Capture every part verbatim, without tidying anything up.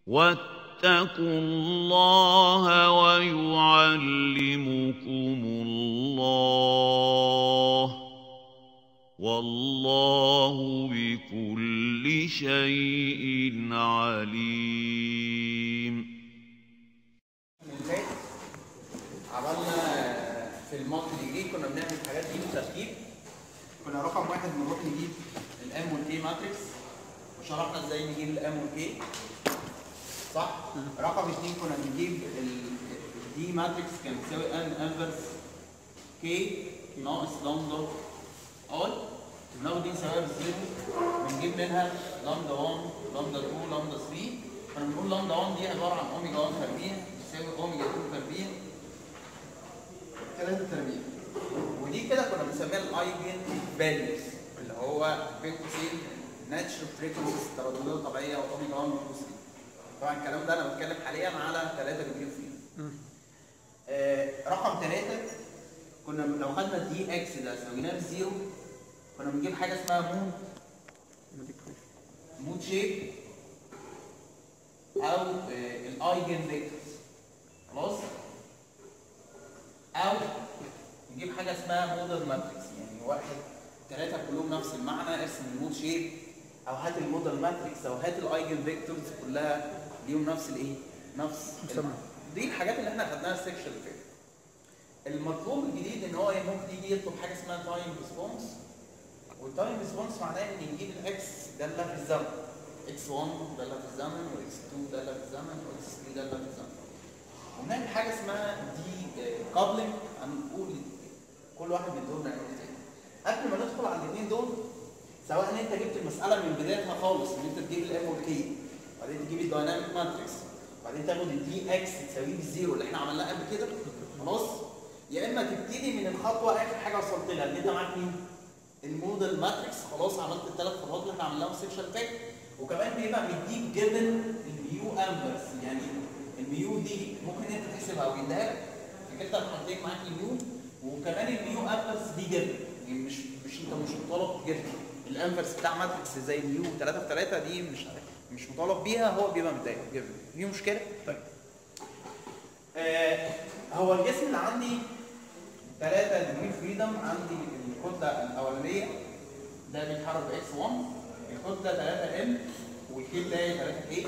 واتقوا الله ويعلمكم الله والله بكل شيء عليم. عملنا في المالتي ديجري كنا بنعمل الحاجات دي بالترتيب. كنا رقم واحد بنروح نجيب الام والكي ماتريكس وشرحنا ازاي نجيب الام والكي صح؟ رقم اثنين كنا بنجيب الدي ماتريكس كان بتساوي ان انفرس كي ناقص لامدا اي، بناخد دي نساويها بالزيرو بنجيب منها لامدا واحد لامدا اتنين لامدا تلاتة. كنا بنقول لامدا واحد دي عباره عن اوميجا واحد تربيع بتساوي اوميجا اتنين تربيع ثلاثة تربيع، ودي كده كنا بنسميها الايجن فاليوز اللي هو بين قوسين ناتشرال فريكونسيز الترددات الطبيعيه واوميجا واحد وثلاثة. طبعا الكلام ده انا بتكلم حاليا على ثلاثة ديجري فري. آه رقم ثلاثة كنا لو خدنا الدي اكس ده سويناه بالزيرو كنا بنجيب حاجه اسمها مود مود شيب او آه الايجن فيكتورز خلاص، او نجيب حاجه اسمها موديل ماتريكس يعني واحد ثلاثه كلهم نفس المعنى ارسم المود شيب او هات الموديل ماتريكس او هات الايجن فيكتورز كلها ليهم نفس الايه؟ نفس دي الحاجات اللي احنا خدناها السكشن اللي فات. المطلوب الجديد ان هو ممكن يجي يطلب حاجه اسمها تايم ريسبونس، والتايم ريسبونس معناه ان نجيب الاكس داله في الزمن، اكس واحد داله في الزمن واكس اتنين داله في الزمن واكس تلاتة داله في الزمن، ونعمل حاجه اسمها دي كابلنج هنقول كل واحد من دول نعمل ازاي. قبل ما ندخل على الاثنين دول سواء ان انت جبت المساله من بدايتها خالص ان انت تجيب الام والكي وبعدين تجيب الدايناميك ماتريكس وبعدين تاخد الدي اكس تساويه بالزيرو اللي احنا عملناه قبل كده خلاص، يا اما تبتدي من الخطوه اخر حاجه وصلت لها ان انت معاك مين؟ الموديل ماتريكس خلاص عملت الثلاث خطوات اللي احنا عملناهم في السكشن اللي فات، وكمان بيبقى مديك جيفن الميو انفرس يعني الميو دي ممكن انت تحسبها او يديها لك في كلتا الحالتين معاك الميو، وكمان الميو انفرس دي جيفن يعني مش مش انت مش مطالب جيفن الانفرس بتاع ماتريكس زي الميو ثلاثة في ثلاثة دي مش مش مطالب بيها، هو بيبقى متضايق جيفن. في مشكله؟ طيب آه هو الجسم اللي عندي ثلاثة ديجري فريدم، عندي الكتله الاولانيه ده بيتحرك ب اكس واحد، الكتله ثلاثة ام والكي بتاعي ثلاثة كي،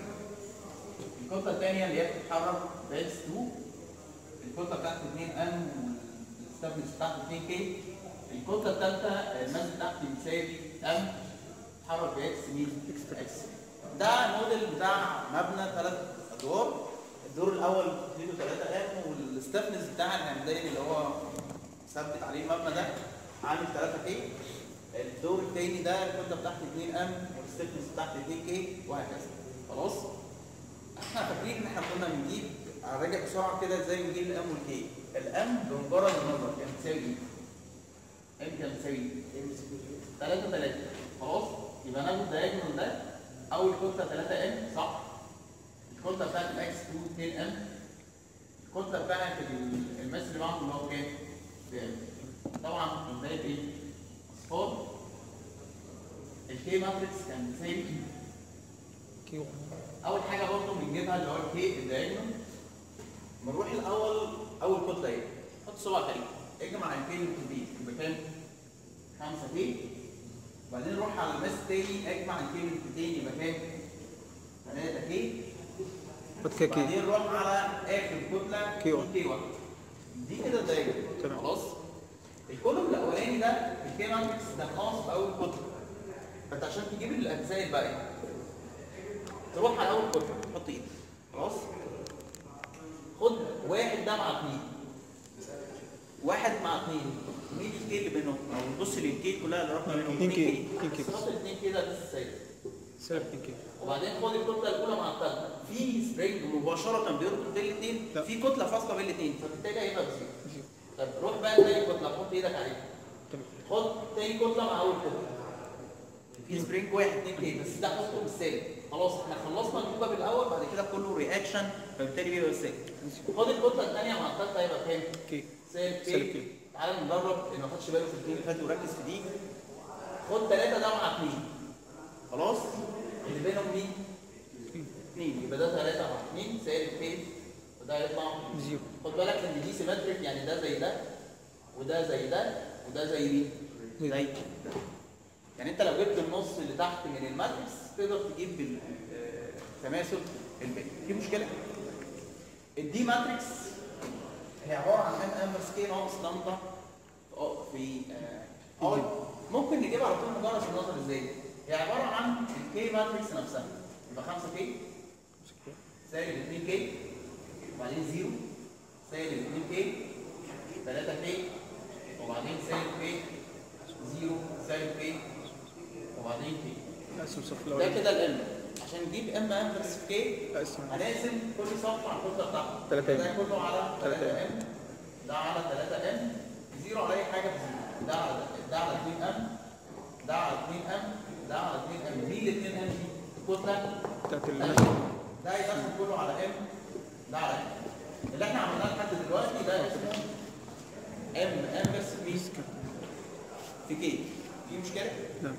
الكتله الثانيه اللي هي بتتحرك ب اكس اتنين، الكتله بتاعتي اتنين ام والستابلس بتاعتي اتنين كي، الكتله الثالثه الماس بتاعتي بتساوي ام بتتحرك ب اكس مين؟ اكس. ده موديل بتاع مبنى ثلاث ادوار، الدور الاول كتلته ثلاثة ام والستفنس بتاع الهمداني اللي هو ثبت عليه المبنى ده عامل ثلاثة كي، الدور الثاني ده الكتله بتاعتي اتنين ام والستفنس بتاعتي اتنين كي وهكذا خلاص. احنا فاكرين ان احنا كنا بنجيب هراجع بسرعه كده ازاي نجيب الام والكي. الام بمجرد النظر كان بتساوي ايه؟ ام كان بتساوي ثلاثة ثلاثة خلاص، يبقى ناخد الدايجونال ده اول كتله ثلاثة ام صح؟ الكتله بتاعت الاكس اتنين اتنين ام، الكتله بتاعت الماس اللي معاهم اللي هو كام؟ بام. طبعا الباقي بايه؟ اصفار. الكي ماتريكس كان بتساوي كيو. اول حاجه برضه بنجيبها اللي هو الكي الدايجونال. بنروح الاول اول كتله ايه؟ حط صبع تقريبا اجمع الكي اللي بتديه يبقى كام؟ خمسة كي، وبعدين نروح على الماس التاني اجمع الكي اللي بتديه يبقى كام؟ ثلاثة كي، وبعدين نروح على اخر كتله كي واحد. دي كده الدايجونال خلاص. الكولوم الاولاني ده الكي ماتريكس ده خاص باول كتله، فانت عشان تجيب الاجزاء الباقيه تروح على اول كتله تحط ايدك خلاص، خد واحد ده مع اثنين، واحد مع اثنين، مين الكي اللي بينهم؟ او بص للكي كلها اللي رحنا بينهم اتنين كي، خد الاثنين كي ده بس السالب سالب اتنين كي، وبعدين خد الكتله الاولى مع الثالثه في سبرينج مباشره بيربط بين الاثنين، في كتله فاصله بين الاثنين فبالتالي هيبقى بزيرو. طب روح بقى تاني كتله حط ايدك عليها، خد تاني كتله مع اول كتله في سبرينج واحد اتنين كي بس ده حطه بالسالب خلاص. احنا خلصنا الكوباب الاول بعد كده كله رياكشن فبالتالي بيبقى بالسالب. خد الكتله الثانيه مع الثالثه هيبقى كام؟ كي سالب كي. تعالى نجرب اللي ما خدش باله في الاثنين اللي فاتوا وركز في دي. خد ثلاثه ده مع اثنين خلاص، اللي بينهم مين؟ اثنين، يبقى ده هيطلع زيرو. خد بالك ان دي سيمتريك، يعني ده زي ده وده زي ده وده زي مين؟ زي ده. يعني انت لو جبت النص اللي تحت من الماتريكس تقدر تجيب التماثل الباقي. في مشكله؟ الدي ماتريكس هي عباره عن ام انفرس كي ناقص لامدا في اه ممكن نجيبها على طول مجرد النظر ازاي؟ هي عباره عن الكي ماتريكس نفسها، يبقى خمسة كي سالب اتنين كي وبعدين زيرو سالب اتنين كي ثلاثة كي وبعدين سالب كي زيرو سالب كي وبعدين كي. ده كده الام. عشان نجيب ام انفرس في كي هنقسم كل صف على الكتله بتاعته. ثلاثة ده كله على ثلاثة ام، ده على ثلاثة ام، زيرو على اي حاجه بزيرو، ده على ده على اتنين ام، ده على اتنين ام، ده على اتنين ام. مين ال اتنين ام دي؟ الكتله بتاعت الماتريكس. ده يدخل كله على ام، ده على ام. اللي احنا عملناه لحد دلوقتي ده اسمه ام انفرس في في كي. في مشكله؟ لا.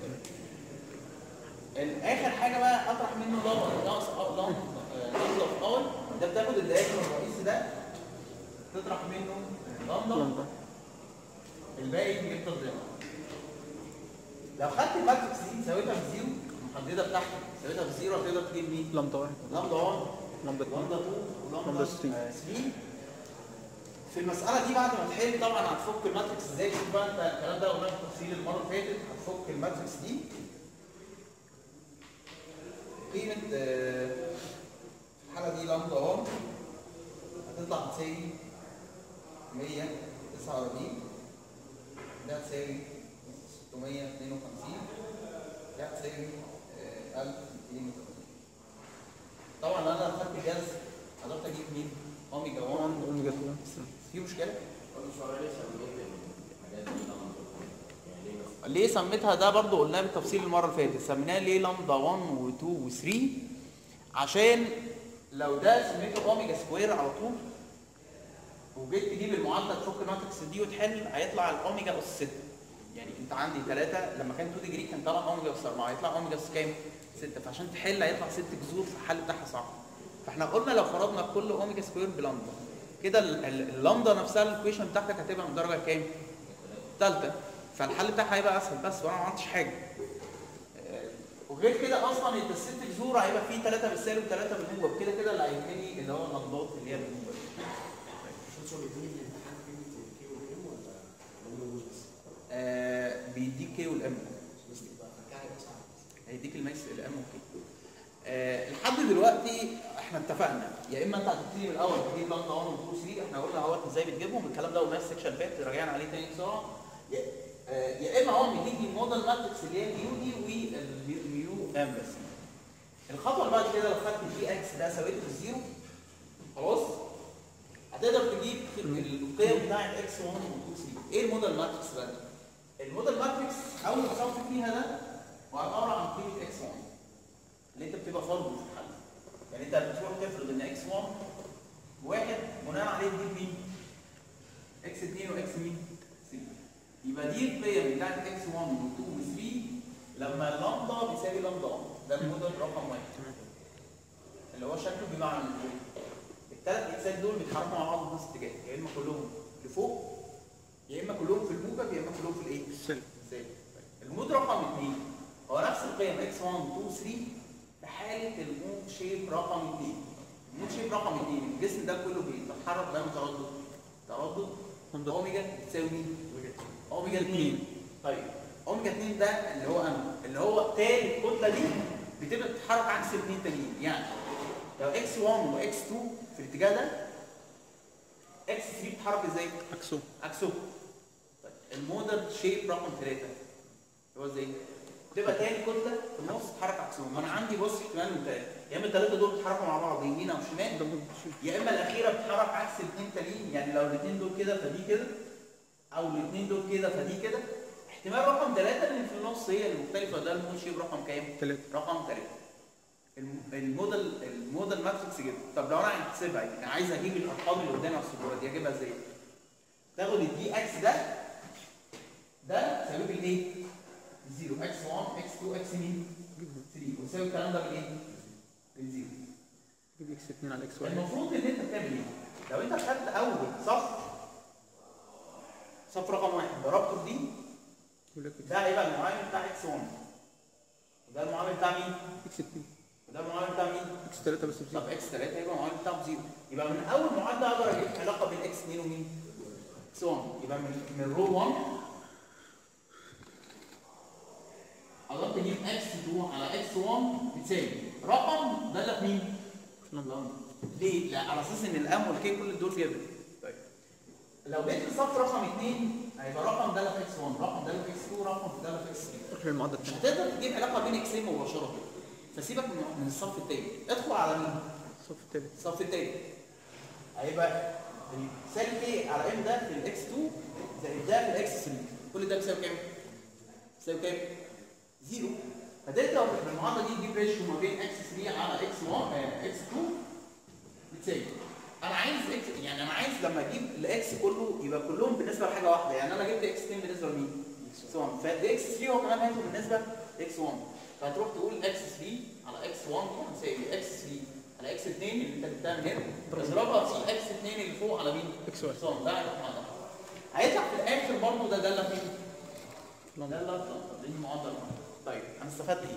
اخر حاجه بقى اطرح منه لمبه ناقص لمبه في اول، ده بتاخد الدايره الرئيسي ده تطرح منه لمبه، الباقي بيفضل زي ما لو خدت الماتريكس دي سويتها بزيرو المحدده بتاعتك سويتها بزيرو هتقدر تجيب مين؟ لمبه واحد، لمبه واحد، لمبه اتنين، لمبه اتنين، ولمبه ثلاثة. في المساله دي بعد ما تحل طبعا هتفك الماتريكس ازاي. شوف بقى انت الكلام ده قلناه بالتفصيل المره اللي فاتت. هتفك الماتريكس دي قيمه الحاله دي لمبه اهو هتطلع تساوي مية وتسعة وأربعين، ده هتساوي ستمية واتنين وخمسين، ده هتساوي ألف ومئتين وثمانين. طبعا لو انا خدت الجذر قدرت اجيب مين؟ اوميجا واحد اوميجا اتنين. في مشكله؟ ليه سميتها؟ ده برضو قلناه بالتفصيل المره اللي فاتت. سميناها ليه لامدا واحد و2 و3 عشان لو ده سميته اوميجا سكوير على طول وجيت تجيب المعادله تفك الماتريكس دي وتحل هيطلع الاوميجا اس ستة. يعني انت عندي ثلاثة لما كان اتنين ديجري كان طالع اوميجا اس أربعة، هيطلع اوميجا اس كام؟ ستة. فعشان تحل هيطلع ست جذور فالحل بتاعها صعب. فاحنا قلنا لو فرضنا كل اوميجا سكوير بلامدا كده اللامدا نفسها الايكويشن بتاعتك هتبقى من الدرجه كام؟ ثالثه. فالحل بتاعها هيبقى اسهل بس وانا ما عملتش حاجه. وغير كده اصلا انت الست جذور هيبقى فيه ثلاثه بالسالب وثلاثه بالموجب كده كده اللي هيهمني اللي هو اللمضات اللي هي بالموجب. آه بيديك كي والام هيديك الماكس الام وكي. آه لحد دلوقتي احنا اتفقنا يا اما انت هتبتدي من الاول تجيب لامدا واحد و اتنين و3. احنا قلنا اهوت ازاي بتجيبهم، الكلام ده قلناه في السكشن اللي فات راجعنا عليه تاني بسرعه. آه يا اما هو بيديك الموديل ماتريكس اللي هي اليو دي والميو ام بس. الخطوه اللي بعد كده لو خدت الجي اكس ده سويته بالزيرو خلاص هتقدر تجيب القيم بتاعت اكس واحد و اتنين و3. ايه الموديل ماتريكس بقى؟ الموديل ماتريكس اول صف فيها ده وعباره عن قيمه اكس واحد اللي انت بتبقى فرضه في الحل. يعني انت بتروح تفرض ان اكس واحد واحد بناء عليه تجيب مين؟ اكس اتنين واكس مين؟ ثلاثة. يبقى دي القيم بتاعت اكس واحد و اتنين و ثلاثة لما اللامدا بيساوي لامدا واحد. ده الموديل رقم واحد اللي هو شكله بمعنى الفوق. الثلاث اكسات دول بيتحركوا مع بعض في نفس الاتجاه، يا اما كلهم لفوق يا اما كلهم في الموجب يا اما كلهم في الايه؟ السالب. المود رقم اثنين هو نفس القيم اكس واحد و اتنين و ثلاثة في حاله المود شيب رقم اثنين. المود شيب رقم اثنين الجسم ده كله بيتحرك بين تردد تردد اوميجا بتساوي مين؟ اوميجا اثنين. طيب اوميجا اثنين ده اللي هو انا اللي هو تاني الكتله دي بتبقى بتتحرك عكس الاثنين تانيين. يعني لو اكس واحد واكس اتنين في الاتجاه ده اكس ثلاثة بتتحرك ازاي؟ عكسه عكسه. طيب الموديل شيب رقم ثلاثة اللي هو ازاي؟ تبقى تاني كتله في النص تتحرك عكسهم. انا عندي بص احتمال من ثلاثه، يا اما الثلاثه دول بيتحركوا مع بعض يمين او شمال يا اما الاخيره بتتحرك عكس الاثنين تانيين. يعني لو الاثنين دول كده فدي كده او الاثنين دول كده فدي كده. احتمال رقم ثلاثة اللي في النص هي المختلفه. ده المود شيب رقم كام؟ ثلاثة. رقم ثلاثة. الموديل الموديل ماتريكس كده. طب لو انا هحسبها يعني عايز اجيب الارقام اللي قدامي على السبوره دي اجيبها ازاي؟ تاخد الدي اكس ده ده تساويه بالايه؟ زيرو. اكس واحد اكس اتنين اكس مين؟ ثلاثة. وتساوي الكلام ده بالايه؟ بالزيرو. اكس اتنين على اكس واحد. المفروض ان انت بتعمل ايه؟ لو انت خدت اول صف صف رقم واحد ضربته دي، ده هيبقى المعامل بتاع اكس واحد، وده المعامل بتاع مين؟ اكس اتنين، وده المعامل بتاع مين؟ اكس تلاتة بس بزيرو. طب اكس تلاتة هيبقى المعامل بتاعه زيرو، يبقى من اول معادله اقدر اجيب علاقه بين اكس اتنين ومين؟ اكس واحد، يبقى من من رو واحد قدرت اجيب اكس اتنين على اكس واحد بتساوي رقم داله في مين؟ لندن. ليه؟ لا على اساس ان الام والكي كل دول جبن. طيب لو جيت للصف رقم اتنين هيبقى رقم داله في اكس واحد، رقم داله في اكس اتنين، رقم داله في اكس تلاتة. روح للمعادله مش الثانيه. هتقدر تجيب علاقه بين اكسين مباشره، فسيبك من الصف الثاني، ادخل على مين؟ الصف الثالث. الصف الثاني هيبقى سالب كي على ام ده في الاكس اتنين زائد ده في الاكس تلاتة، كل ده بيساوي كام؟ بيساوي كام؟ زيرو. فتقدر بالمعادله دي تجيب ريشيو ما بين اكس تلاتة على اكس واحد اكس اتنين بتساوي. انا عايز اكس، يعني انا عايز لما اجيب الاكس كله يبقى كلهم بالنسبه لحاجه واحده، يعني انا جبت اكس اتنين بالنسبه لمين؟ اكس واحد، فالاكس تلاتة هو كمان هياخد بالنسبه لاكس واحد، فهتروح تقول اكس تلاتة على اكس واحد هتساوي اكس تلاتة على اكس اتنين اللي انت جبتها من هنا تضربها في اكس اتنين اللي فوق على مين؟ اكس واحد. ده هيروح مع ده. هيطلع في الاخر برضه ده داله فين؟ داله في دي المعادله. طيب انا استفدت ايه؟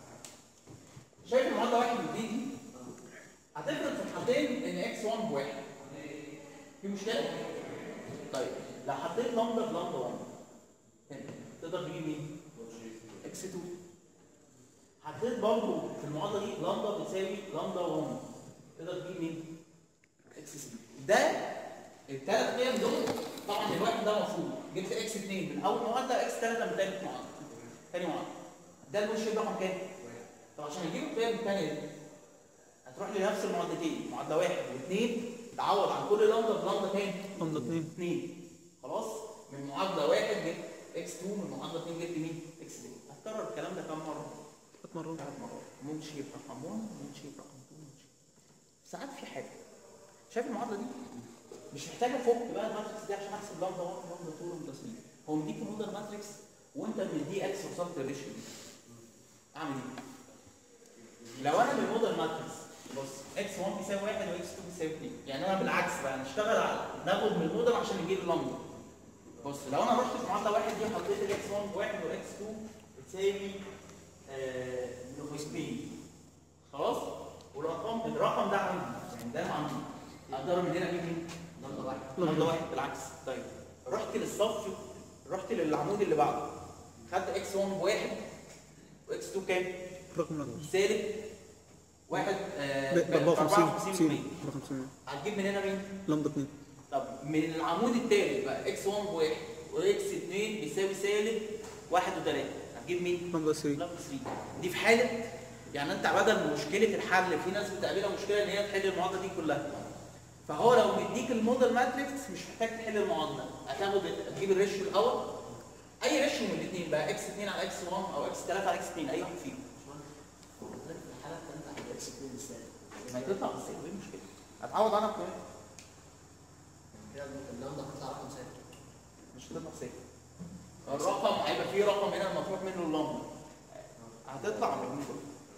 شايف المعادله واحد ودي دي هتفرض في الحالتين ان اكس واحد بواحد. في مشكله؟ طيب لو حطيت لامدا في لامدا واحد هنا تقدر تجيب مين؟ اكس اتنين. حطيت برضه في المعادله دي لامدا بتساوي لامدا واحد تقدر تجيب مين؟ اكس اتنين. ده الثلاث قيم دول طبعا الواحد ده مفروض جبت اكس اتنين من اول معادله، اكس تلاتة من ثالث معادله. ثاني معادله. ده الوش رقم كام؟ طب عشان اجيب القيم الثانيه دي هتروح لنفس المعادلتين، معادله واحد واثنين تعوض عن كل لامدا بلامدا كام؟ لامدا اتنين. اثنين. خلاص؟ من معادله واحد جبت اكس اتنين، من معادله اثنين جبت مين؟ اكس اتنين. هتكرر الكلام ده كام مره؟ ثلاث مرات. ثلاث مرات. ممكن تجيب رقم واحد، ممكن تجيب رقم اتنين، ممكن تجيب. ساعات في حاجه. شايف المعادله دي؟ مش محتاج افك بقى الماتريكس دي عشان احسب لامدا واحد، لامدا اتنين، لامدا تلاتة. هو مديك الموديل ماتريكس وانت من دي اكس وصلت للريشيو دي. اعمل ايه؟ لو انا بالموديل ماتريكس بص اكس واحد بيساوي واحد واكس اتنين بيساوي اتنين، يعني انا بالعكس بقى نشتغل على ناخد من الموديل عشان نجيب اللامدا. بص لو انا رحت في معادله واحد دي حطيت الاكس واحد بواحد واكس اتنين بتساوي آه اتنين خلاص؟ والارقام الرقم ده عندي يعني ده عندي اقدر من هنا اجيب مين؟ لامدا واحد. لامدا واحد بالعكس. طيب رحت للصف، رحت للعمود اللي بعده خدت اكس واحد بواحد واكس اتنين كام؟ رقم الأول. سالب واحد ب أربعة وخمسين. هتجيب من هنا مين؟ لامدا اتنين. طب من العمود الثالث بقى اكس واحد بواحد واكس اتنين بيساوي سالب واحد وثلاثة هتجيب مين؟ لامدا تلاتة. لامدا تلاتة. دي في حاله يعني انت بدل مشكله الحل في ناس بتقابلها مشكله ان هي تحل المعادله دي كلها. فهو لو مديك الموديل ماتريكس مش محتاج تحل المعادله، هتاخد تجيب الريشيو الاول اي ريشيو من الاثنين بقى اكس اتنين على اكس واحد او اكس تلاتة على اكس اتنين اي واحد فيهم. الحاله الثالثه على اكس اتنين بالسالب ما تطلع بالسالب ايه المشكله؟ هتعوض عنها بكام؟ كده اللامدا هتطلع رقم سالب. مش هتطلع سالب. الرقم هيبقى فيه رقم هنا المطروح منه اللامدا. هتطلع من كله.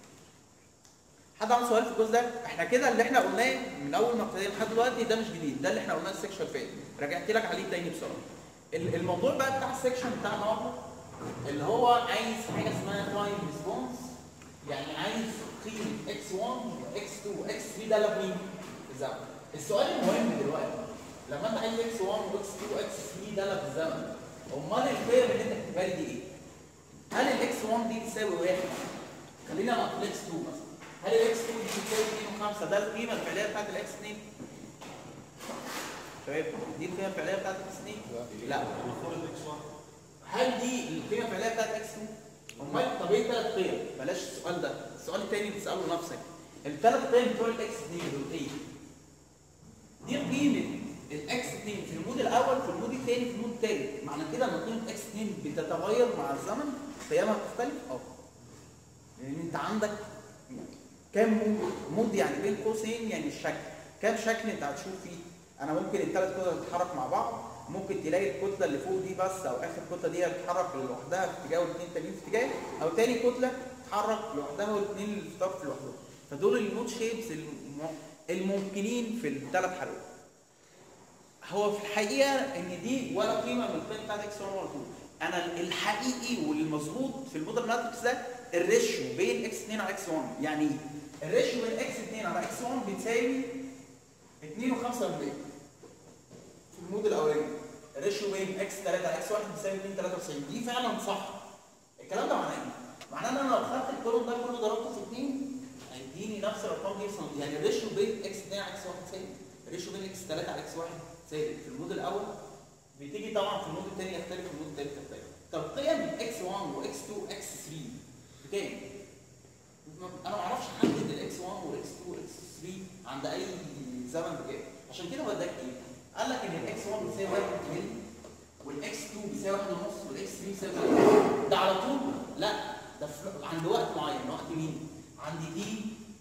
حد عنده سؤال في الجزء ده؟ احنا كده اللي احنا قلناه من اول ما ابتدينا لحد دلوقتي ده مش جديد، ده اللي احنا قلناه السكشن اللي فات، رجعت لك عليه تاني بسرعه. الموضوع بقى بتاع السكشن بتاع النهارده اللي هو عايز حاجه اسمها تايم ريسبونس، يعني عايز قيمه اكس واحد واكس اتنين واكس تلاتة ده لمين؟ بالزمن. السؤال المهم دلوقتي لما انت عايز اكس واحد واكس اتنين واكس تلاتة ده بالزمن، امال القيم اللي انت كاتبها لي دي ايه؟ هل الاكس واحد دي تساوي واحد؟ خلينا نقول اكس اتنين مثلا. هل الاكس اتنين دي بتساوي اتنين وخمسة؟ ده القيمه الفعليه بتاعت الاكس اتنين. شباب دي القيمه الفعليه بتاعت الاكس اتنين؟ لا. هل دي القيمه الفعليه بتاعت الاكس اتنين؟ امال طب ايه الثلاث قيم؟ بلاش السؤال ده، السؤال الثاني بتساله نفسك. الثلاث قيم بتوع الاكس اتنين دول ايه؟ دي قيمه الاكس اتنين في المود الاول، في المود الثاني، في المود الثالث. معنى كده ان قيمه اكس اتنين بتتغير مع الزمن، قيمها بتختلف؟ اه. لان انت عندك كام مود؟ مود يعني بين قوسين يعني الشكل، كام شكل انت هتشوف فيه؟ انا ممكن الثلاث كتل تتحرك مع بعض، ممكن تلاقي الكتله اللي فوق دي بس او اخر كتله دي تتحرك لوحدها في اتجاه والاثنين التانيين في اتجاه، او ثاني كتله تتحرك لوحدها والاثنين اللي في طرف لوحدهم. فدول النود شيبس الممكنين في الثلاث حالات. هو في الحقيقه ان دي ولا قيمه من القيم بتاعت اكس واحد ولا اتنين. انا الحقيقي والمظبوط في الموديل ماتريكس ده الريشيو بين اكس اتنين على اكس واحد. يعني ايه؟ الريشيو بين اكس اتنين على اكس واحد بتساوي اتنين وخمسة من مية. في الموديل الاولاني الريشيو بين اكس تلاتة على اكس واحد بتساوي اتنين وتلاتة وتسعين. دي فعلا صح. الكلام ده معناه ايه؟ معناه ان انا لو خدت الكولوم ده كله ضربته في اتنين هيديني نفس الارقام دي. يعني الريشيو بين اكس اتنين على اكس واحد ثابت، الريشيو بين اكس تلاتة على اكس واحد ثابت في الموديل الاول. بتيجي طبعا في الموديل الثاني يختلف، في الموديل الثالث يختلف. طب قيم اكس واحد واكس اتنين واكس تلاتة بكام؟ انا ما اعرفش احدد الاكس واحد والاكس اتنين والاكس تلاتة عند اي زمن بكام. عشان كده بدك ايه؟ قال لك ان الاكس واحد بيساوي واحد مللي والاكس اتنين بيساوي واحد ونص والاكس تلاتة بيساوي ثلاثة. ده على طول؟ لا، ده عند وقت معين. وقت مين؟ عند دي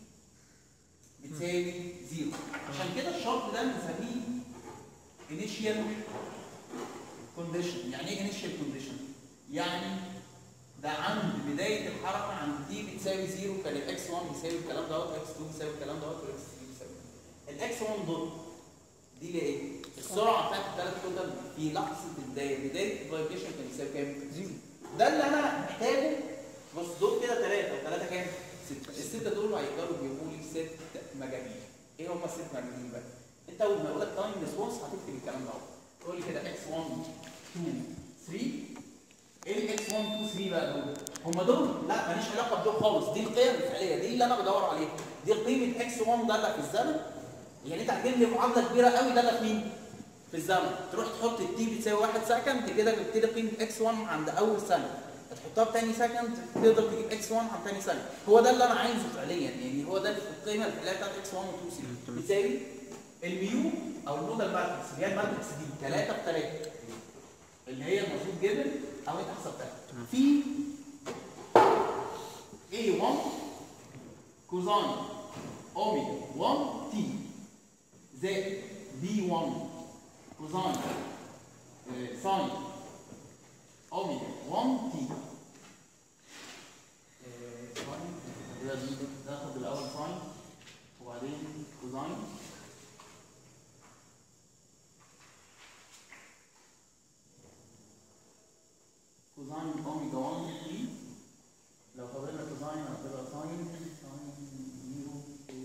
بتساوي زيرو. عشان كده الشرط ده بنسميه initial condition. يعني ايه initial condition؟ يعني ده عند بدايه الحركه عند دي بتساوي زيرو كان الاكس واحد بيساوي الكلام دوت والاكس اتنين بيساوي الكلام دوت والاكس تلاتة بيساوي الاكس واحد دوت. دي اللي ايه؟ السرعه بتاعت الثلاث كودر في لحظه البدايه، بدايه الفايبريشن كان بيساوي كام؟ زيرو. ده اللي انا محتاجه. بص دول كده ثلاثه وثلاثه كام؟ سته. السته دول هيقدروا يجيبوا لي ست مجاميع. ايه هم الست مجاميع بقى؟ انت اول ما يقول لك تايم ريسبونس هتكتب الكلام ده. تقول لي كده اكس واحد اتنين تلاتة. ايه الاكس واحد اتنين تلاتة بقى دول؟ هم دول؟ لا ماليش علاقه بدول خالص. دي القيم الفعليه، دي اللي انا بدور عليها. دي قيمه اكس واحد داله في الزمن. يعني انت هتجيب لي معادله كبيره قوي داله في مين؟ في الزمن. تروح تحط التي بتساوي واحد سكند كده جبت لي قيمه اكس واحد عند اول ثانيه. هتحطها بثاني سكند تقدر تجيب اكس واحد عند ثاني ثانيه. هو ده اللي انا عايزه فعليا. يعني هو ده القيمه الفعليه بتاعت اكس واحد و اتنين تلاتة بتساوي الميو او الموديل ماتريكس اللي هي الماتريكس دي ثلاثة في ثلاثة اللي هي المفروض جيفن او انت حسبتها في إيه واحد كوزاين اوميجا واحد تي زائد بي واحد كوزاين ساين اوميجا واحد تي. ناخد الاول ساين وبعدين كوزاين كوزاين اوميجا واحد تي. لو فضلنا كوزاين هتبقى ساين ساين زيرو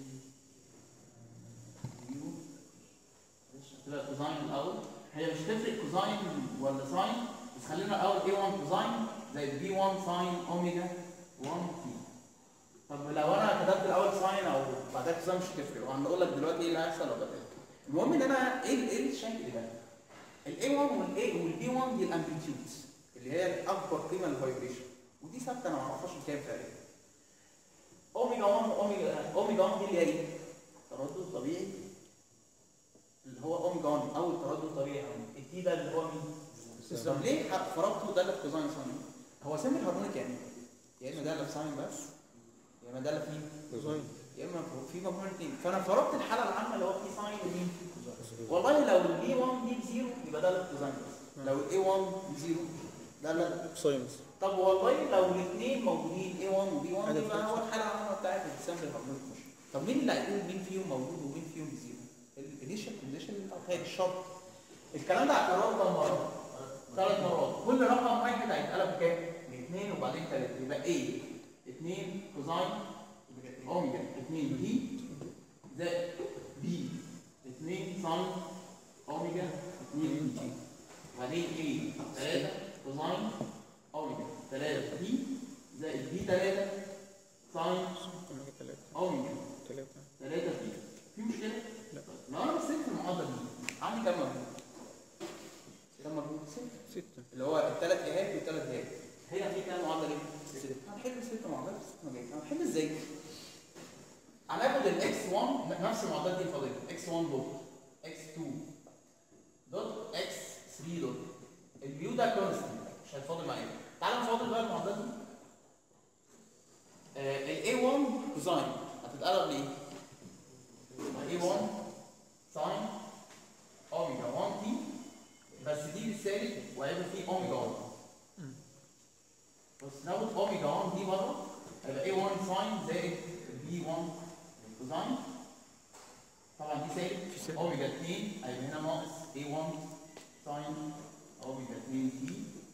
زيرو. هتبقى كوزاين الاول. هي مش تفرق كوزاين ولا ساين، بس خلينا الاول إيه واحد كوزاين زائد بي واحد ساين اوميجا واحد تي. طب لو انا كتبت الاول ساين او بعدها كوزاين مش هتفرق، وهنقول لك دلوقتي ايه اللي هيحصل لو بدات. المهم ان انا ايه ايه الشكل ده؟ الاي واحد والاي والبي واحد دي الامبليتيودز اللي هي اكبر قيمه للفايبريشن، ودي ثابته انا ما اعرفهاش بكام فعليا. اوميجا واحد اوميجا اوميجا واحد دي اللي هي ايه؟ تردد طبيعي اللي هو اوميجا واحد اول تردد طبيعي. التي ده اللي هو مين؟ طب ليه فرضته ده في كوزاين ساين؟ هو سامي الهارمونيك يعني يا اما ده في ساين بس يا اما ده في كوزاين يا اما في مجموعه اثنين. فانا فرضت الحاله العامه اللي هو في ساين ومين؟ والله لو البي واحد دي بزيرو يبقى ده في كوزاين بس. لو الاي واحد بزيرو ده لا ساينس. طب والله لو الاثنين موجودين ايه واحد وبي واحد يبقى هو الحاله العامه بتاعت السامبل الهارمونيك موشن. طب مين اللي هيقول مين فيهم موجود ومين فيهم بزيرو؟ الانيشال كونديشن اللي بتاعت الشرط. الكلام ده هيتكرر كام مره؟ ثلاث مرات. كل رقم واحد هيتقلب بكام؟ باثنين وبعدين ثلاثه. يبقى ايه؟ اثنين كوزاين اوميجا اثنين تي زائد بي اثنين ساين اوميجا اثنين تي. وبعدين ايه؟ ثلاثه كوزاين اوميجا ثلاثة تي زائد بي ثلاثة ساين اوميجا ثلاثة تي. في مشكلة؟ لا. لو انا بصيت في المعادلة دي عندي كام مجهول؟ كام مجهول؟ ستة. ستة. اللي هو الثلاث ايهات والثلاث ايهات. هي في كام معادلة ليه؟ ستة. هنحل ست معادلات في ست مجالات. هنحل ازاي؟ هناخد الاكس واحد نفس المعادلات دي الفاضلة. اكس واحد دوت اكس اتنين دوت اكس تلاتة دوت البيو ده كونستنت مش هيتفاضل معايا. تعالى نفاضل بقى المعادلات دي. الاي واحد كوزاين هتتقلب لايه؟ الاي واحد ساين اوميجا واحد تي بس دي بالسالب وهيبقى فيه اوميجا واحد. بس ناخد اوميجا واحد دي بره هيبقى اي واحد ساين زائد بي واحد الكوزاين طبعا دي سالب في سالب. اوميجا اتنين هيبقى هنا ناقص ايه واحد ساين اوميجا اتنين تي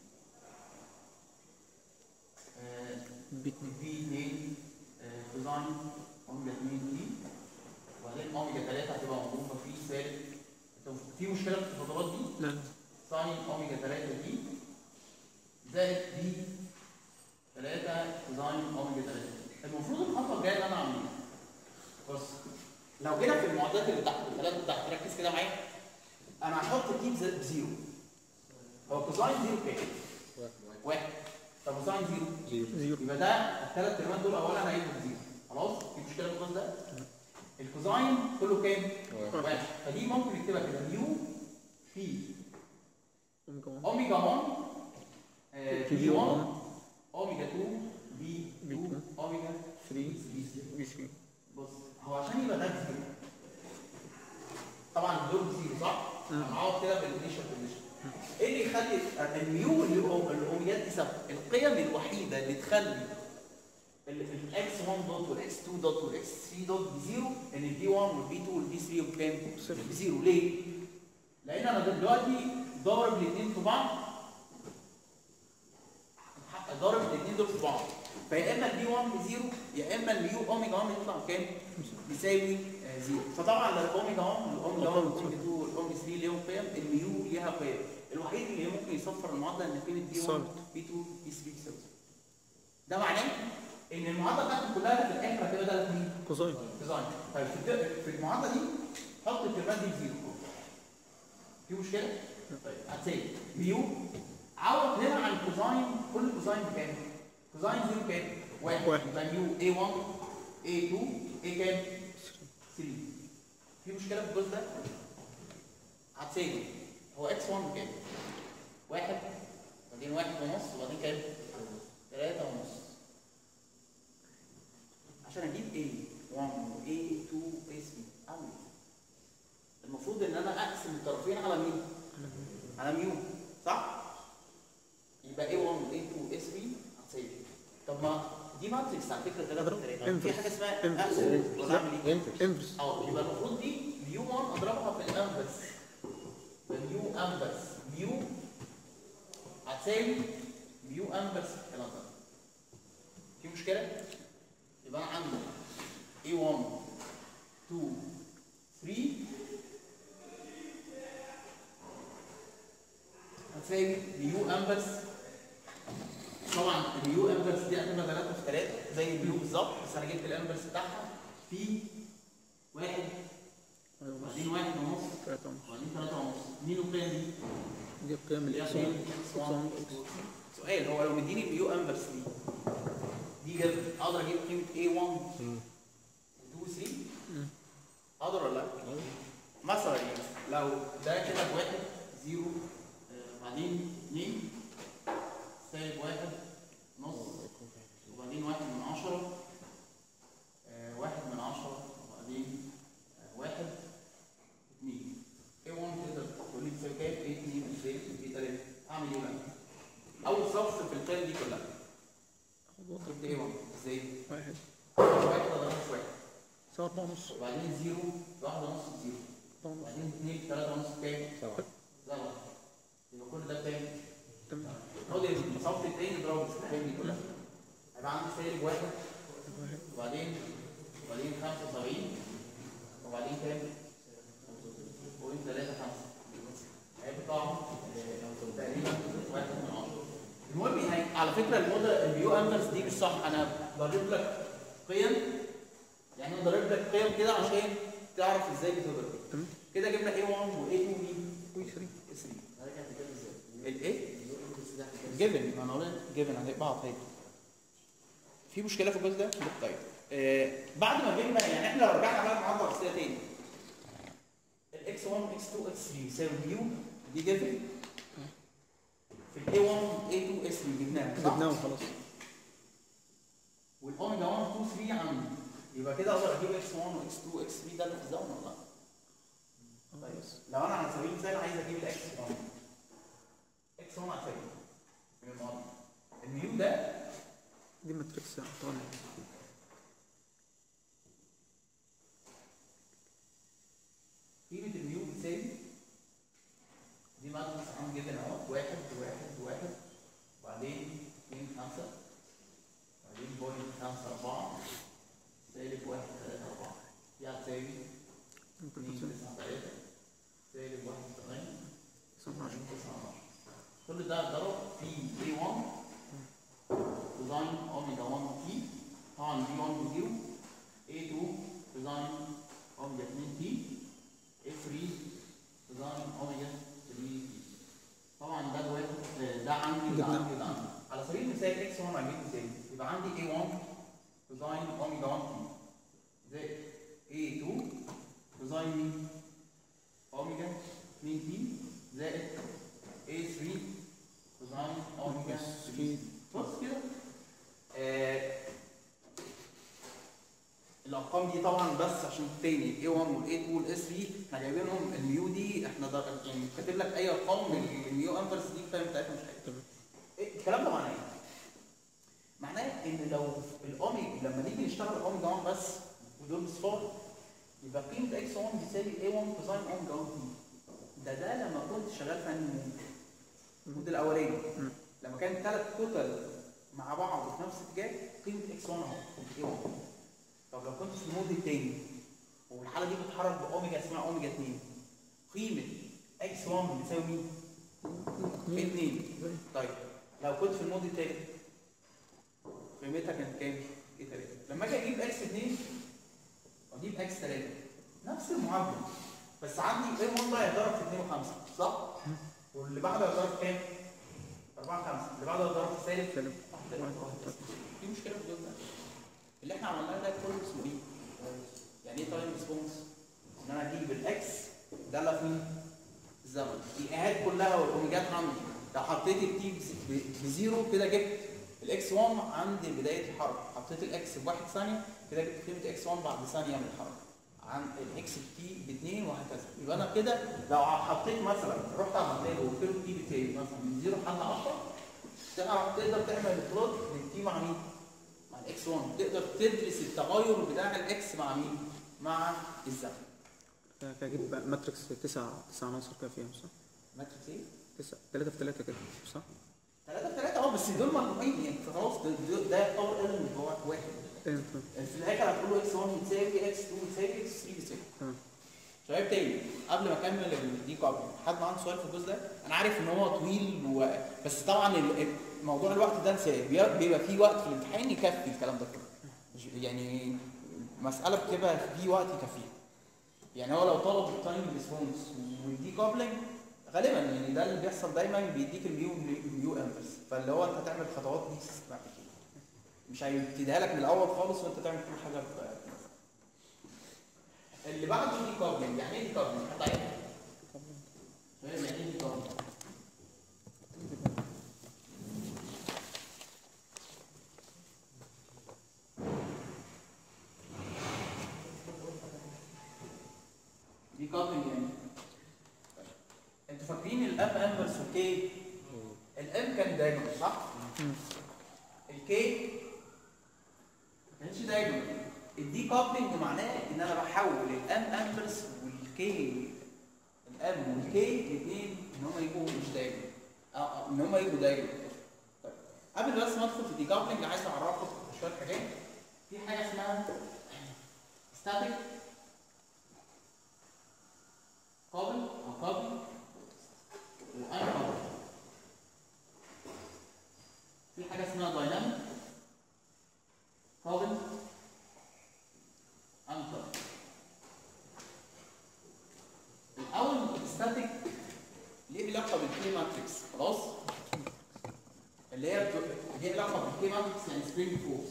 بي اتنين في اتنين كوزاين اوميجا اتنين تي وبعدين اوميجا تلاتة هتبقى مضروبه في سالب. في مشكله في التفاضلات دي؟ لا لا ساين اوميجا تلاتة دي زائد بي تلاتة كوزاين اوميجا تلاتة. المفروض الخطوه الجايه اللي انا عاملها بص لو جينا في المعادلات اللي تحت الثلاثه اللي تحت ركز كده معايا انا هحط دي بزائد بزيرو. هو كوزاين زيرو كام؟ واحد. طب كوزاين زيرو؟ زيرو. يبقى ده الثلاث ترمات دول اولا هيبقوا بزيرو. خلاص؟ في مشكله في القوس ده؟ الكوزاين كله كام؟ واحد. فدي ممكن نكتبها كده ميو في اوميجا واحد اوميجا واحد في بي بي واحد واحد اوميجا اتنين بي بي اتنين اتنين اوميجا ثلاثة تلاتة. بي ثلاثة. بص هو عشان يبقى ده بزيرو طبعا دول بزيرو صح؟ هنقعد كده بالانيشال كونديشن. ايه اللي يخلي الميو اللي هو الاوميجات دي ثابته؟ القيم الوحيده اللي تخلي الاكس واحد دوت والاكس اتنين دوت والاكس تلاتة دوت بزيرو ان البي واحد والبي اتنين والبي تلاتة بكام؟ بزيرو. ليه؟ لان انا دلوقتي ضارب الاثنين في بعض ضارب الاثنين دول في بعض فيا اما البي واحد بزيرو يا اما الميو اوميجا واحد يطلع كام؟ بيساوي آه زيرو. فطبعا لو الاوميجا واحد والاوميجا واحد والاوميجا اتنين والاوميجا تلاتة ليهم قيم الميو ليها قيم. الوحيد اللي ممكن يصفر المعادله ان قيمه بي واحد بي اتنين بي تلاتة بتساوي. ده معناه ان المعادله بتاعتك كلها في الاخر هتبقى ده مين؟ كوزاين. كوزاين. طيب في المعادله دي حط الترمات دي بزيرو. في مشكله؟ طيب هتساوي ميو عوض هنا عن كوزاين كل كوزاين بكام؟ كوزاين زيرو كام؟ واحد. واحد. يبقى ميو ايه واحد ايه اتنين ايه كام؟ تلاتة. في مشكله في الجزء ده؟ هتساوي هو اكس واحد بكام؟ واحد بعدين واحد ونص وبعدين كام؟ تلاتة ونص. عشان اجيب ايه واحد و ايه اتنين و ايه تلاتة اعمل ايه؟ المفروض ان انا اقسم الطرفين على مين؟ على ميو صح؟ يبقى ايه واحد ايه اتنين ايه تلاتة هتساوي. طب ما دي ماتريكس على فكره ثلاثة ثلاثة في حاجه اسمها اقسم ولا اعمل ايه؟ انفرس. اه يبقى المفروض دي ميو واحد اضربها في الانفرس ميو انفرس ميو هتساوي ميو انفرس الكلام ده. في مشكله؟ يبقى انا عندي ايه واحد اتنين تلاتة هتساوي ميو انفرس. طبعا الميو انفرس دي هتبقى ثلاثة في ثلاثة زي الميو بالظبط بس انا جبت الانفرس بتاعها في واحد وبعدين واحد ونص ثلاثة ونص. وبعدين ثلاثة ونص. مين القيم دي؟ دي القيم دي الاكس قيم واحد. واحد. سؤال هو لو مديني الميو انفرس دي دي جاب اقدر اجيب قيمه ايه واحد اتنين تلاتة اقدر ولا لا؟ مثلا يعني لو ده كده بواحد زيرو آه بعدين اتنين سالب واحد نص وبعدين واحد من عشرة آه واحد من عشرة وبعدين آه واحد اتنين. ايه واحد تقدر تقول لي بتساوي كام؟ ايه اتنين ازاي؟ ايه تلاته؟ اعمل ايه بقى؟ اول صف في القيم دي كلها. جبت ايه واحد ازاي؟ واحد. واحد اضربه في واحد. سبعة أربعة ونص. وبعدين زيرو واحد ونص زيرو. وبعدين اتنين ثلاثة ونص كام؟ سبعة. سبعة. يبقى كل ده كام؟ تمام. خد الصف التاني اضربه في القيم دي كلها. هيبقى عندي سالب واحد وبعدين وبعدين خمسة وسبعين وبعدين كام؟ بوينت ثلاثة خمسة. هيبقى تقريبا واحد من عشرة. المهم يعني على فكره الموديل البيو انفرس دي مش صح. انا ضرب لك قيم يعني انا ضرب لك قيم كده عشان تعرف ازاي بتضرب. تمام. كده جبنا ايه واحد وايه اتنين مين؟ واي ثلاثة. ثلاثة. الايه؟ جيفن انا قلت جيفن هتبقى عطيه. في مشكله في الجزء ده؟ طيب آه بعد ما جبنا يعني احنا لو رجعنا بقى المعادله الاساسيه تاني الاكس واحد اكس اتنين اكس تلاتة يساوي ميو دي جيفن في الاي واحد اي اتنين اس تلاتة جبناها صح؟ جبناهم خلاص. والاوميجا واحد اتنين تلاتة عندي يبقى كده اقدر اجيب اكس واحد واكس اتنين واكس تلاتة ده اللي في الزاويه ولا لا؟ طيب لو انا على سبيل المثال عايز اجيب الاكس واحد اكس واحد هتساوي من المعادله الميو ده دي ماتريكس طبعا. الثاني الاي واحد والاي اتنين والاس ثلاثة احنا جايبينهم الميو دي احنا در... يعني كاتب لك اي ارقام من الميو امبرس دي التايم بتاعتها مش حاجه. تمام. إيه الكلام ده معناه ايه؟ معناه ان لو الاوميجا لما نيجي نشتغل الاوميجا واحد بس ودول بصفار يبقى قيمه اكس واحد بتساوي اي واحد كوزين اوميجا واحد دي. ده ده لما كنت شغال في انهي مود؟ المود الاولاني لما كان ثلاث كتل مع بعض في نفس الاتجاه قيمه اكس واحد اهو اي واحد. طب لو كنت في المود الثاني والحاله دي بتتحرك باوميجا اسمها اوميجا اتنين قيمه اكس واحد بتساوي مين؟ اتنين. طيب لو كنت في المود الثالث قيمتها كانت كام؟ ايه تلاتة. لما اجي اجيب اكس اتنين واجيب اكس تلاتة نفس المعادله بس عندي ايه واحد هيتضرب في اتنين وخمسة صح؟ واللي بعده هيتضرب في كام؟ اربعة خمسة اللي بعده هيتضرب في سالب سالب دي مشكله في الجزء ده اللي احنا عملناه ده كله اسمه ايه؟ يعني ايه تايم ريسبونس؟ ان انا اجيب الاكس ده في مين؟ الزمن الايهات كلها والاوميجات عندي لو حطيت التي بزيرو كده جبت الاكس واحد عند بدايه الحركه حطيت الاكس بواحد ثانيه كده جبت قيمه اكس واحد بعد ثانيه من الحركه عن الاكس تي باثنين وهكذا. يبقى انا كده لو حطيت مثلا رحت عملت له وقلت له تي بتساوي مثلا من صفر لحد عشرة تقدر تعمل البلوت للتي مع مين؟ مع الاكس واحد تقدر تدرس التغير بتاع الاكس مع مين؟ مع الزمن. هجيب ماتريكس تسع تسع عناصر كافيه صح؟ ماتريكس ايه؟ تسعة تلاتة في تلاتة كده صح؟ تلاتة في تلاتة اه بس دول مجموعين يعني خلاص ده يعتبر ايلمنت هو واحد. ايوه في الهيكل هتقول له اكس واحد بتساوي اكس اتنين بتساوي اكس تلاتة بتساوي. تمام. شباب تاني قبل ما اكمل الدي كوبلنج حد عنده سؤال في الجزء ده؟ انا عارف ان هو طويل و... بس طبعا موضوع الوقت ده نساه بيبقى في وقت في الامتحان يكفي الكلام ده كله. يعني مساله بتبقى في وقت يكفيه. يعني هو لو طلب التايم ريسبونس والدي كوبلنج غالبا يعني ده اللي بيحصل دايما بيديك الميو الميو امبرس فاللي هو انت تعمل الخطوات دي بعد كده مش هيبتديها لك من الاول خالص وانت تعمل كل حاجه في اللي بعده دي كوبلنج. يعني ايه دي كوبلنج؟ حد عارف؟ يعني ايه دي كوبلنج؟ دي كوبلنج يعني انتوا فاكرين الام امبرس والكي؟ الام كان دايجونال صح؟ الكي ما كانش دايجونال. الدي كوبلنج معناه ان انا بحول الام امبرس والكي الام والكي الاثنين ان هم يبقوا مش دايجونال اه ان هم يبقوا دايجونال. طيب قبل بس ما ادخل في الدي كوبلنج عايز اعرفك شويه حاجات. في حاجه اسمها ستاتيك قابل او قابل وان قابل. في حاجه اسمها دايناميك قابل ان قابل. الاول الستاتيك ليه علاقه بالكي ماتريكس خلاص اللي هي ليه علاقه بالكي ماتريكس يعني سبرينج فورس.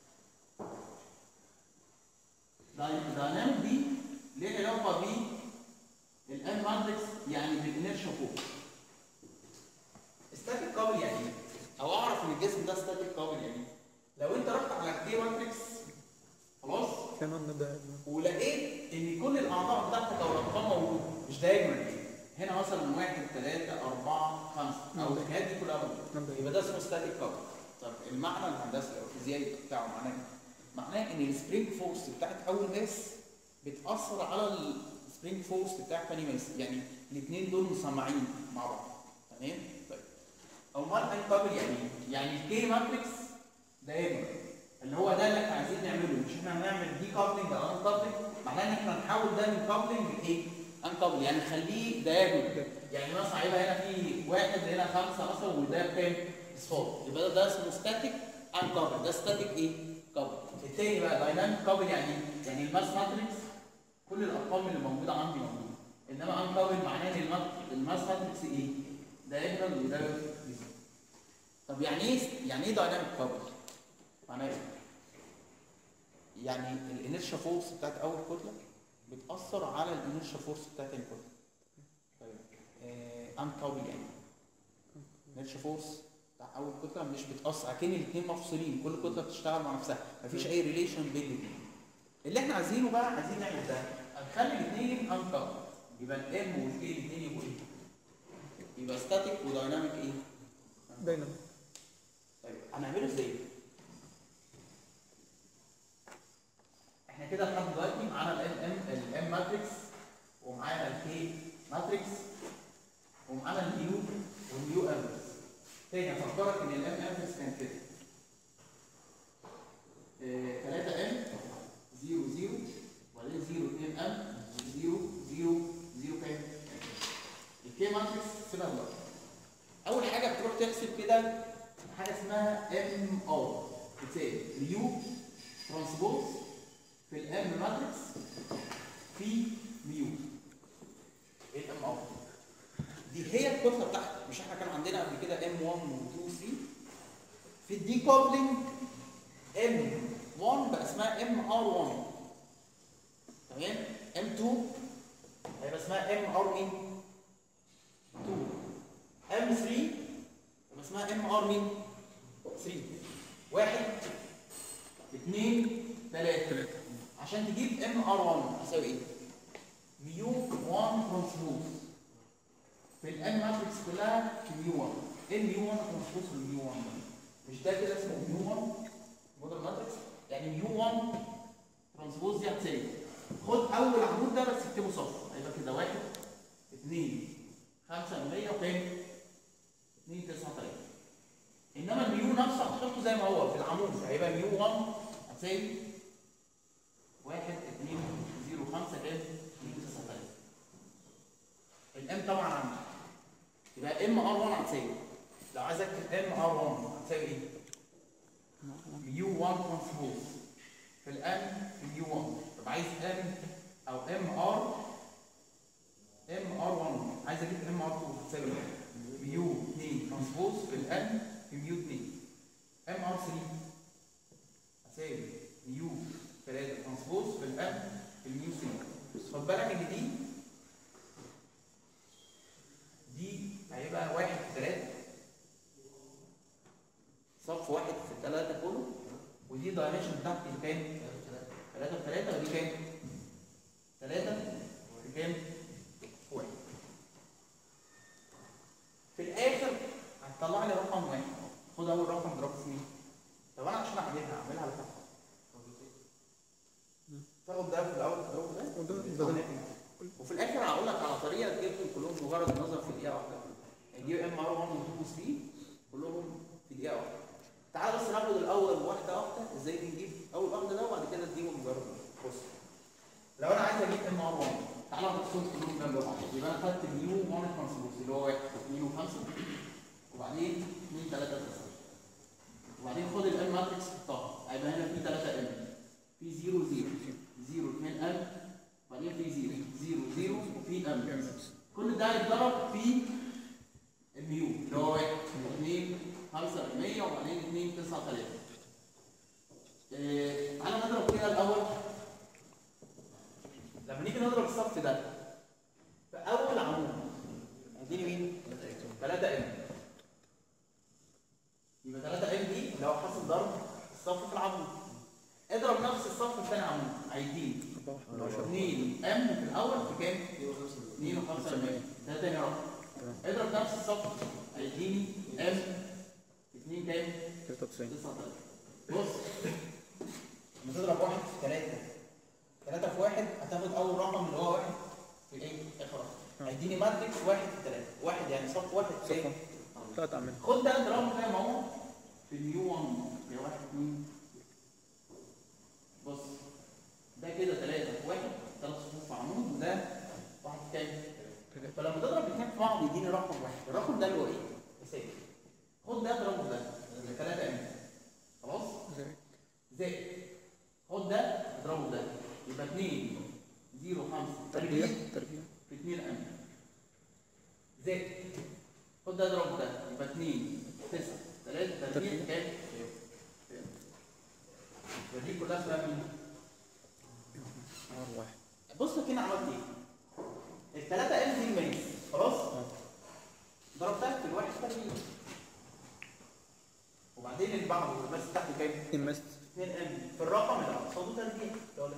دايناميك دي ليه علاقه بيه الان ماتريكس يعني بالانيرشيا فورس. ستاتيك قابل يعني ايه؟ او اعرف ان الجسم ده ستاتيك قابل يعني ايه؟ لو انت رحت على الكي ماتريكس خلاص كمان ده ولقيت ان كل الاعضاء بتاعتك او الارقام موجوده مش دايجونال هنا مثلا واحد ثلاثة أربعة خمسة أو الحاجات دي كلها موجوده يبقى ده اسمه ستاتيك قابل. طب المعنى الهندسي او الفيزيائي بتاعه معناه ايه؟ معناه ان السبرينج فورس بتاعت اول ماس بتاثر على السبرينج فورس بتاع ثاني ماس يعني الاثنين دول مسمعين مع بعض تمام؟ طيب امال ان قابل يعني ايه؟ يعني الكي ماتريكس دايما اللي هو ده اللي احنا عايزين نعمله مش احنا هنعمل دي كابلنج او ان كابلنج معناه ان احنا نحول ده من كابلنج لايه؟ ان كابل يعني نخليه دايجونال يعني مثلا هيبقى هنا في واحد هنا خمسه مثلا وده بكام؟ اصفار يبقى ده, ده اسمه ستاتيك ان كابل ده ستاتيك ايه؟ كابل. التاني بقى دايناميك كابل يعني يعني الماس ماتريكس كل الارقام اللي موجوده عندي موجوده انما ان كابل معناه ان الماس ماتريكس ايه؟ دايجونال وده بيزيد. طب يعني ايه يعني ايه دايناميك كابل؟ معناه ايه؟ يعني الانيرشيا فورس بتاعت اول كتله بتاثر على الانيرشيا فورس بتاعت ثاني كتله. طيب آه ان كابل يعني الانيرشيا فورس بتاع اول كتله مش بتاثر اكن الاثنين مفصولين كل كتله بتشتغل مع نفسها مفيش اي ريليشن بين الاثنين. اللي احنا عايزينه بقى، عايزين نعمل ده، هنخلي الاثنين انكر، يبقى الام والكي الاثنين يبقوا ايه؟ يبقى ستاتيك ودايناميك ايه؟ دايناميك. طيب هنعمله ازاي؟ احنا كده لحد دلوقتي معانا الام ام الام ماتريكس، ومعانا الكي ماتريكس، ومعانا اليو واليو امبرس. تاني افكرك ان الام امبرس كان كده ثلاثة ام صفر صفر وبعدين صفر اتنين ام صفر صفر صفر كام؟ الكي ماتريكس سيبها دلوقتي. اول حاجه بتروح تحسب كده حاجه اسمها ام ار، بتساوي اليو ترانسبوز في الام ماتريكس في ميو. ايه الام ار؟ دي هي الكتله بتاعتك. مش احنا كان عندنا قبل كده ام واحد و اتنين و تلاتة؟ في الديكوبلينج ام واحد بقى اسمها ام ار واحد، تمام؟ ام اتنين هيبقى اسمها ام ار مين؟ اتنين. ام تلاتة يبقى اسمها ام ار مين؟ تلاتة. واحد اثنين ثلاثة. عشان تجيب ام ار واحد هتساوي ايه؟ ميو واحد ترانسبوز في الام ماتريكس كلها في ميو واحد. ايه ميو واحد ترانسبوز في الميو واحد؟ مش ده كده اسمه ميو واحد موديل ماتريكس؟ يعني ميو واحد ترانسبوز دي هتساوي، خد اول عمود ده بس اكتبه صفر، هيبقى كده واحد اثنين خمسة من مية وكام؟ اتنين تسعة تلاتة. انما الميو نفسه هتحطه زي ما هو في العمود، هيبقى ميو واحد هتساوي واحد اتنين صفر خمسة كام؟ اتنين تسعة تلاتة. الام طبعا عندي يبقى ام ار واحد هتساوي، لو عايز اكتب ام ار واحد هتساوي ايه؟ ميو واحد ترانسبوز في الام في ميو واحد. طب عايز ام او ام ار ام ار واحد، عايز اجيب ام ار اتنين هتساوي ايه؟ ميو اتنين ترانسبوز في الان في ميو اتنين. ام ار تلاتة هتساوي ميو تلاتة ترانسبوز في الان في الميو تلاتة. خد بالك ان دي دي هيبقى واحد في تلاتة، صف واحد في الثلاثة كله، ودي دايمنشن بتاعتي كام؟ تلاتة في تلاتة، ودي كام؟ تلاتة في كام؟ واحد. في الآخر هتطلع لي رقم واحد. خد أول رقم اضربه في مين؟ طب أنا عشان أعملها أعملها على كام؟ تاخد ده في الأول تضربه ده؟ وفي الآخر هقول لك على طريقة تجيبهم كلهم مجرد النظر في دقيقة واحدة. هنجيب ام ار واحد و اتنين و تلاتة كلهم في دقيقة واحدة. تعال بس ناخد الأول واحدة واحدة إزاي بنجيب أول واحدة ده، وبعد كده نديهم مجرد. بص، لو أنا عايز أجيب ام ار واحد تعالى نحطهم كلهم جنب بعض. يبقى أنا خدت ميو واحد ترانسبوز اللي هو واحد واثنين وخمسة، وبعدين اثنين ثلاثة تسعة، وبعدين خد الام ماتريكس حطها، هيبقى هنا في ثلاثة ام، في صفر صفر صفر اثنين ام، وبعدين في صفر صفر صفر وفي ام. كل ده هيتضرب في الميو اللي هو واحد اثنين خمسة من مية وبعدين اتنين تسعة تلاتة. إيه تعالى نضرب كده الأول. لما نيجي نضرب الصف ده في أول عمود هيديني مين؟ تلاتة ام. يبقى تلاتة ام دي لو حاصل ضرب الصف في العمود. اضرب نفس الصف في ثاني عمود هيديني اتنين ام في الأول في كام؟ اتنين وخمسة من مية. ده تاني رقم. اضرب نفس الصف هيديني ام اتنين كام؟ تلاتة وتسعين. بص، لما تضرب واحد في تلاتة، تلاتة في واحد هتاخد أول رقم اللي هو واحد في إيه؟ آخر رقم. هيديني ماتريكس واحد في تلاتة، واحد يعني صف واحد في إيه؟ تلات أعمال. خد ده اضربه زي ما هو في اليو واحد يا واحد اتنين. بص، ده كده تلاتة في واحد، تلات صفوف في عمود، وده واحد في كام؟ فلما تضرب الاثنين في بعض يديني رقم واحد، الرقم ده اللي هو إيه؟ يساوي. خد ده اضربه في ده، ده تلاتة ام. خلاص؟ زائد. زائد. خد ده اضربه في ده، يبقى اتنين صفر خمسة تربيع تربيع في اتنين ام. زائد. خد ده اضربه في ده، يبقى اتنين تسعة تلاتة تربيع كام؟ يبقى دي كلها اسمها مين؟ ار واحد. بص هنا عملت ايه؟ التلاتة ام دي الماس، خلاص؟ اه. ضربتها في الواحد تربيع. وبعدين اللي بعده الماس بتاعته كام؟ الماس اتنين ام في الرقم اللي قصاده تربيع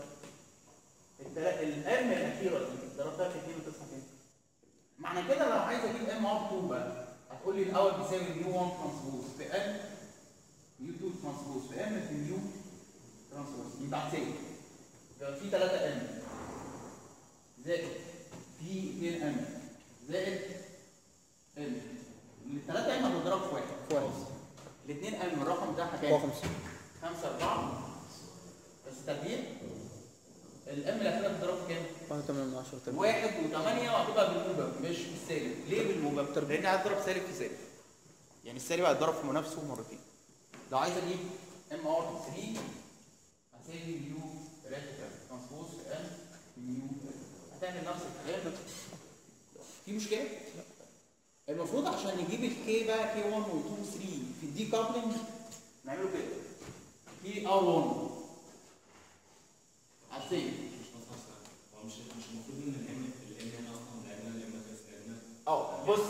الام الاخيره دي ضربتها في اتنين وتسعة كام؟ معنى كده لو عايز اجيب ام ار اتنين بقى هتقول لي الاول بيساوي يو واحد ترانسبوز في ام يو اتنين ترانسبوز في ام في يو ترانسبوز يبقى هتساوي يبقى في تلاتة ام زائد في اتنين ام زائد ام التلاتة ام هتضرب في واحد في واحد. الاثنين ام الرقم بتاعها كام؟ هو خمسة. خمسة أربعة بس تربيع الام الاخيره بتضرب في كام؟ واحد وتمانية من عشرة تربيع. واحد وثمانية وهتبقى بالموجب مش بالسالب، ليه بالموجب؟ لان هتضرب سالب في سالب. يعني السالب هيتضرب في نفسه مرتين. لو عايز اجيب ام ار تلاتة هساوي يو تلاتة ترانسبوز في ام يو هتعمل نفس الكلام. في مشكله؟ المفروض عشان نجيب الكي بقى كي واحد و اتنين و تلاتة في الدي كابلنج نعمله كده. كي ار واحد هتساوي مش مش المفروض ان الام الام هنا اصلا لعبنا الام بس لعبنا اه بص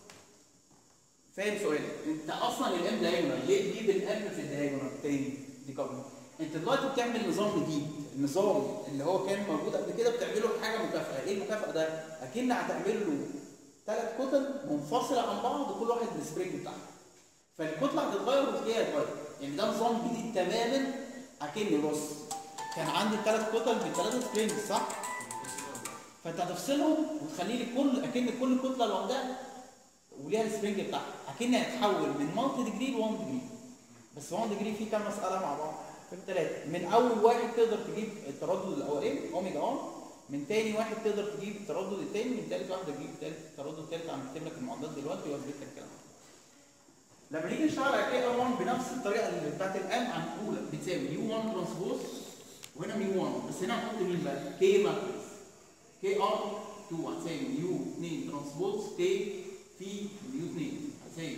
فاهم سؤالك انت اصلا الام دايجونال ليه تجيب الام في الدايجونال تاني دي كابلنج؟ انت دلوقتي بتعمل نظام جديد النظام اللي هو كان موجود قبل كده بتعمله حاجه مكافاه ايه المكافاه ده؟ اكن هتعمل له ثلاث كتل منفصله عن بعض كل واحد بالسبرينج بتاعها فالكتله هتتغير والكيه هتتغير يعني ده نظام جديد تماما اكني بص كان عندي ثلاث كتل بالثلاثه سبرينج صح؟ فانت هتفصلهم وتخلي لي كل اكن كل كتله لوحدها وليها السبرينج بتاعها اكن هتحول من مالتي ديجري ل واحد ديجري بس واحد ديجري فيه كام مساله مع بعض؟ في ثلاثه من اول واحد تقدر تجيب التردد الاولاني اوميجا ار من تاني واحد تقدر تجيب التردد الثاني من ثالث واحد تجيب التردد الثالث انا هكتب لك المعادلات دلوقتي واثبت لك الكلام ده. لما نيجي نشتغل على كي ار واحد بنفس الطريقه اللي بتاعت الام هنقول بتساوي يو واحد ترانسبوز وهنا ميو واحد بس هنا هنحط مين بقى؟ كي ماتريكس كي ار اتنين هتساوي يو اتنين ترانسبوز كي في يو اتنين هتساوي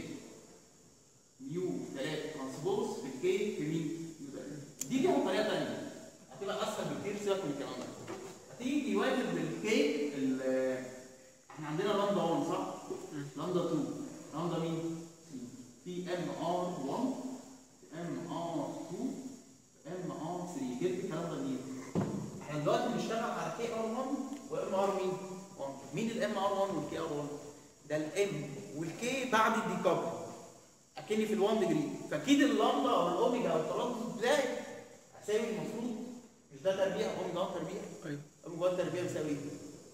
يو تلاتة ترانسبوز في الكي في مين؟ يو تلاتة. دي ليها طريقه ثانيه هتبقى اسهل بكتير سيبك من الكلام ده. هتيجي يواجه بالكي احنا عندنا لامدا واحد صح؟ لامدا اتنين لامدا مين؟ في ام ار واحد ام ار اتنين ام ار تلاتة جبت الكلام ده منين؟ احنا دلوقتي بنشتغل على كي ار واحد وام ار مين؟ واحد. مين الام ار واحد والكي ار واحد؟ ده الام والكي بعد الديكابل اكني في ال1 ديجري فاكيد اللامدا او الاوميجا او التردد بتاعي هساوي المفروض مش ده تربيع اوميجا واحد تربيع؟ ايوه اوميجا واحد تربيع بيساوي ايه؟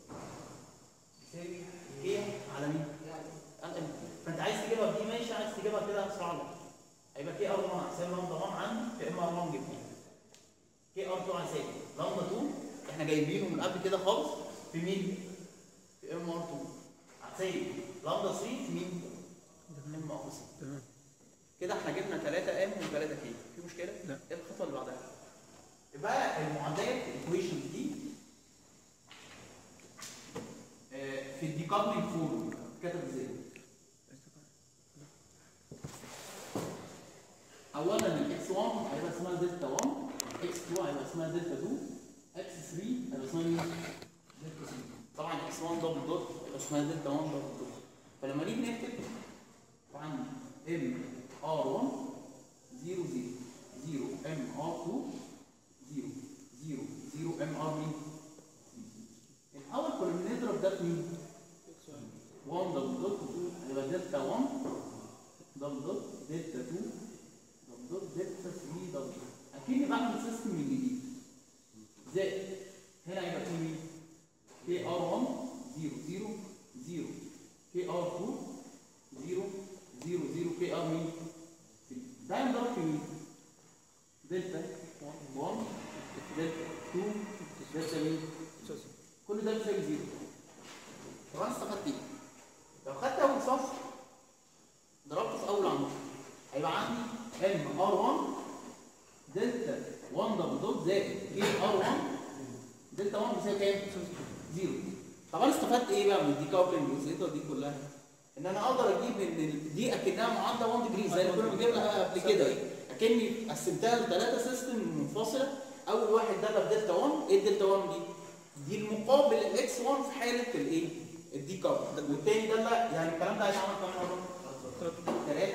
بيساوي كي على مين؟ فانت عايز تجيبها بدي ماشي عايز تجيبها كده هتسرع لك هيبقى كي ار واحد هيساوي لامدا واحد عندي في ام ار واحد جبنا كي ار اتنين هيساوي لامدا اتنين احنا جايبينه من قبل كده خالص في مين؟ في ام ار اتنين هتساوي لامدا تلاتة في مين؟ ام ار تلاتة تمام كده احنا جبنا تلاتة ام و3 كي في مشكله؟ لا. ايه الخطوه اللي بعدها؟ يبقى المعادلات الايكويشنز دي في الديكابلينج فورم كتب ازاي؟ اولا الاكس واحد هيبقى اسمها دلتا واحد اكس اتنين هيبقى اسمها دلتا اتنين اكس تلاتة هيبقى اسمها دلتا تلاتة طبعا اكس واحد دبل دوت هيبقى اسمها دلتا واحد دبل دوت فلما نيجي نكتب طبعا ام ار واحد صفر صفر صفر ام ار اتنين صفر صفر صفر ام ار مين؟ الاول كنا بنضرب ده في مين؟ واحد دبل دوت هيبقى دلتا واحد دبل دوت دلتا اتنين دبل دوت دلتا تلاتة دبل دوت اكيد بعمل سيستم من جديد زائد هنا هيبقى في مين؟ كي ار واحد صفر صفر صفر كي ار اتنين صفر صفر صفر كي ار مين؟ ده هنضرب في مين؟ دلتا واحد دلتا اتنين دلتا مين؟ كل ده بيساوي زيرو. طب انا استفدت ايه؟ لو خدت اول صف ضربته في اول عمود هيبقى عندي ام ار واحد دلتا واحد دبل دوت زائد كي ار واحد دلتا واحد بيساوي كام؟ زيرو. طب انا استفدت ايه بقى من الديكابلنج والزيطه دي كلها؟ ان انا اقدر اجيب ان دي اكنها معادله واحد ديجري زي اللي كنا بنجيبها قبل كده اكني قسمتها لثلاثه سيستم منفصله اول واحد ده بدلتا واحد ايه الدلتا واحد دي؟ دي المقابل الاكس واحد في حاله الايه؟ الديكابل والتاني ده لا يعني الكلام ده هيتعمل كام مره؟ ثلاثه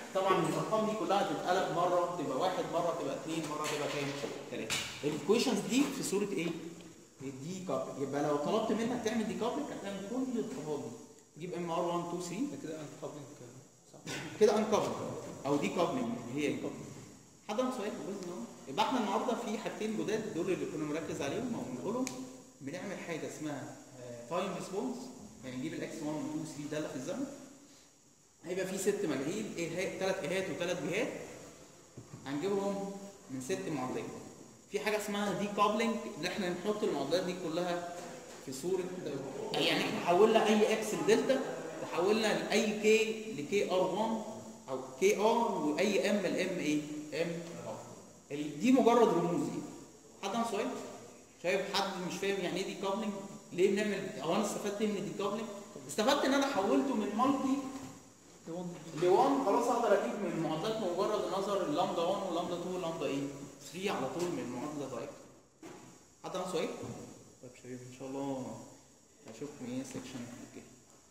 طبعا الارقام دي كلها هتتقلب مره تبقى واحد، مره تبقى اثنين، مره تبقى كام؟ ثلاثه. الايكويشنز دي في صوره ايه؟ دي كابل. يبقى لو طلبت منك تعمل دي كابل هتعمل كل الخطوات دي، تجيب ام ار واحد اتنين تلاته. ده كده انكابلنج صح؟ كده انكابل او دي كابلنج هي انكابل. حد عنده سؤال في الجزء ده؟ يبقى احنا النهارده في حاجتين جداد دول اللي كنا بنركز عليهم او بنقولهم. بنعمل حاجه اسمها تايم ريسبونس، يعني نجيب الاكس واحد و اتنين و تلاته داله في الزمن. هيبقى في ست مجاهيل، ايه ثلاث ايهات وثلاث جهات، هنجيبهم من ست معادلات. في حاجه اسمها دي كابلنج اللي احنا نحط المعادلات دي كلها في صوره، يعني احنا حولنا اي اكس لدلتا، وحولنا لاي كي لكي ار واحد او كي ار، واي ام الام ايه؟ ام ار. دي مجرد رموز. ايه؟ حد عنده سؤال؟ شايف حد مش فاهم يعني ايه دي كابلنج؟ ليه بنعمل، او انا استفدت من دي كابلنج؟ استفدت ان انا حولته من مالتي ل واحد، خلاص اقدر اجيب من المعادلات بمجرد النظر اللامدا واحد ولامدا اتنين ولامدا ايه؟ تلاته على طول من المعادله دايركت. حد عنده سؤال؟ طيب شباب ان شاء الله هشوفكم ايه سيكشن كده.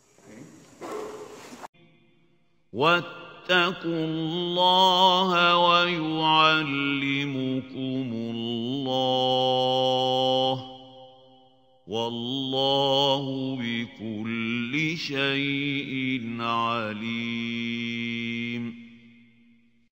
واتقوا الله ويعلمكم الله والله بكل شيء عليم.